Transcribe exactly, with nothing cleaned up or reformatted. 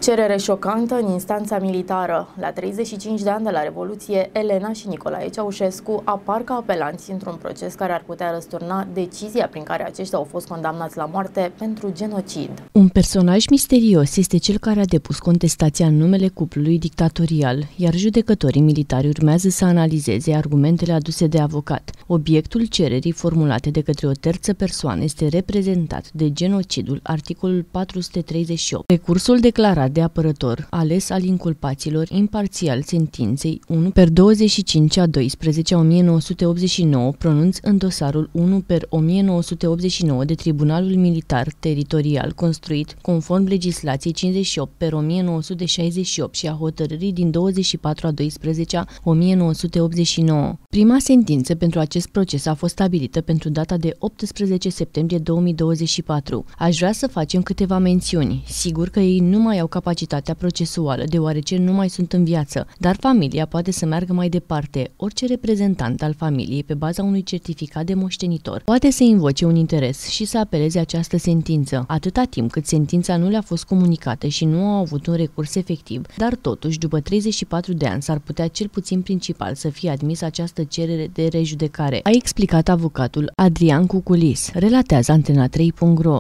Cerere șocantă în instanța militară. La treizeci și cinci de ani de la Revoluție, Elena și Nicolae Ceaușescu apar ca apelanți într-un proces care ar putea răsturna decizia prin care aceștia au fost condamnați la moarte pentru genocid. Un personaj misterios este cel care a depus contestația în numele cuplului dictatorial, iar judecătorii militari urmează să analizeze argumentele aduse de avocat. Obiectul cererii formulate de către o terță persoană este reprezentat de genocidul, articolul patru sute treizeci și opt. Recursul declarat de apărător, ales al inculpaților imparțial sentinței unu per douăzeci și cinci a doisprezece a o mie nouă sute optzeci și nouă, pronunț în dosarul unu per o mie nouă sute optzeci și nouă de Tribunalul Militar Teritorial construit conform legislației cincizeci și opt per o mie nouă sute șaizeci și opt și a hotărârii din douăzeci și patru a doisprezece a o mie nouă sute optzeci și nouă. Prima sentință pentru acest proces a fost stabilită pentru data de optsprezece septembrie două mii douăzeci și patru. Aș vrea să facem câteva mențiuni. Sigur că ei nu mai au capacitatea procesuală, deoarece nu mai sunt în viață, dar familia poate să meargă mai departe. Orice reprezentant al familiei, pe baza unui certificat de moștenitor, poate să invoce un interes și să apeleze această sentință, atâta timp cât sentința nu le-a fost comunicată și nu au avut un recurs efectiv, dar totuși, după treizeci și patru de ani, s-ar putea cel puțin principal să fie admis această cerere de rejudecare, a explicat avocatul Adrian Cuculis, relatează Antena trei punct ro.